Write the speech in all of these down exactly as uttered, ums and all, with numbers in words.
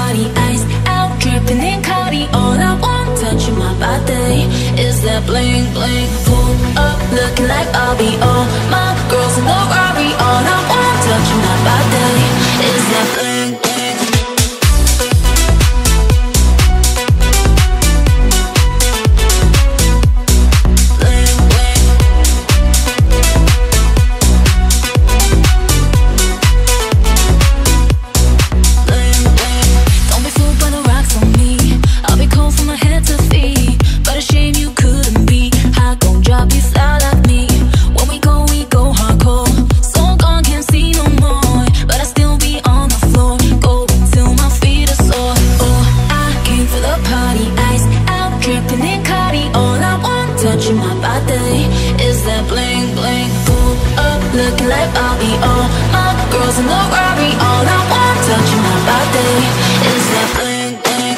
party, iced out, dripping in Cardi. All I want, touching my body, is that bling bling. Pull up, looking like I'll be all my girls in the Rari. All I want, touching my body, is that bling bling. Looking like I'll be all my girls in the Rari. All I want, touching my body, is that bling bling.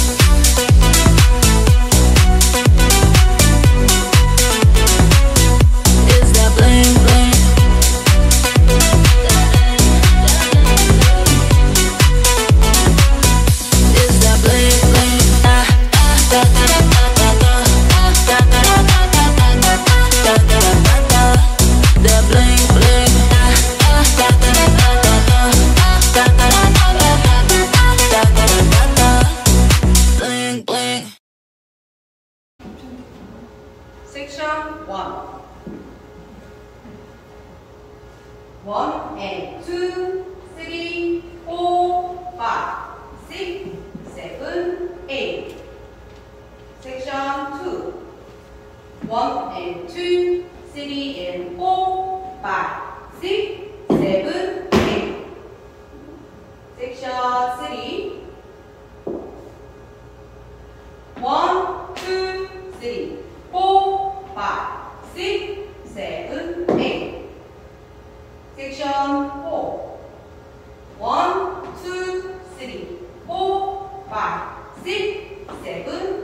Is that bling bling. Is that bling bling. Ah ah da da da da da da da da da da da da. That bling bling, ah ah da da da da da da da da da da da. Bling bling. Section one. One and two, three, four, five, six, seven, eight. Section two. One and two, three and four, five, six, seven, eight. Section three. One, two, three, four, five, six, seven, eight. Section four. One, two, three, four, five, six, seven,